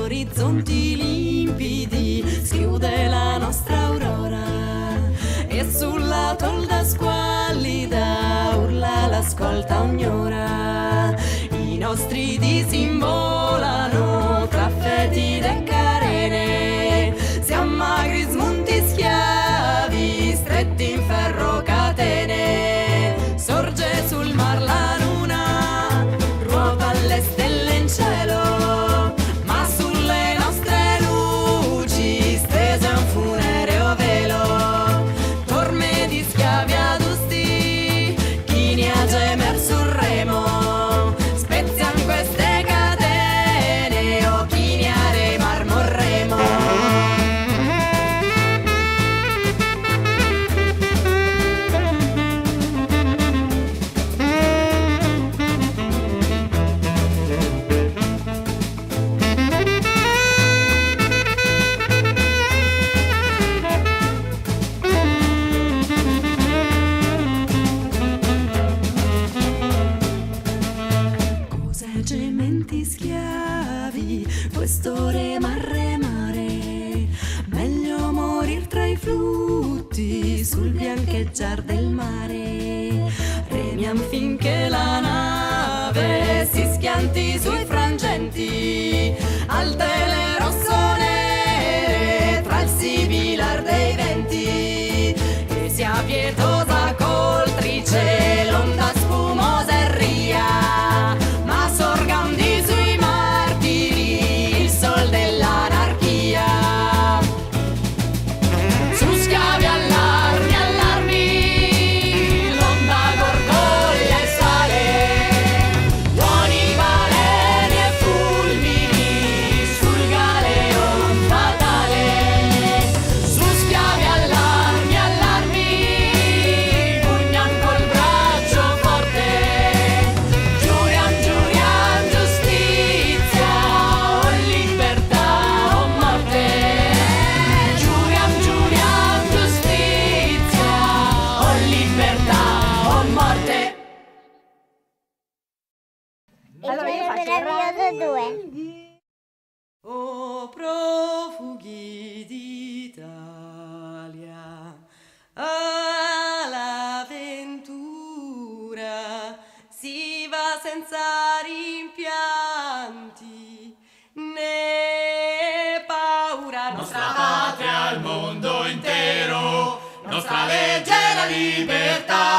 orizzonti limpidi schiude la nostra aurora e sulla tolda squallida urla l'ascolta ogni ora. I nostri disimbolano tra fetide e carene, siamo magri smunti schiavi stretti in ferro catene. Sorge sul mar la luna, ruota le stelle in cielo, ma sulle nostre luci stese un funereo velo. Torme di schiavi adusti, chi ne ha gemer sul remo, spezian queste catene o chi ne ha remar morremo. Cos'è gementi schiavi, questo remare, meglio morir tra i flutti sul biancheggiar del mare. Remiam finché la nave si schianti sui frangenti, alte le rossonere tra il sibilar dei venti, e sia pietosa coltrice l'onda spumosa e ria, ma sorgandi sui martiri il sol dell'anarchia. Su schiavi allarmi, allarmi, l'onda gorgoglia e sale, buoni baleni e fulmini sul galeon fatale. Su schiavi allarmi, allarmi, pugnan col braccio forte, giuriam, giuriam giustizia o libertà o morte. Giuriam, giuriam giustizia o libertà o morte. Allora io faccio meraviglioso 2. O profughi d'Italia, all'avventura si va senza rimpianti né paura. Nostra patria al mondo intero, nostra legge è la libertà.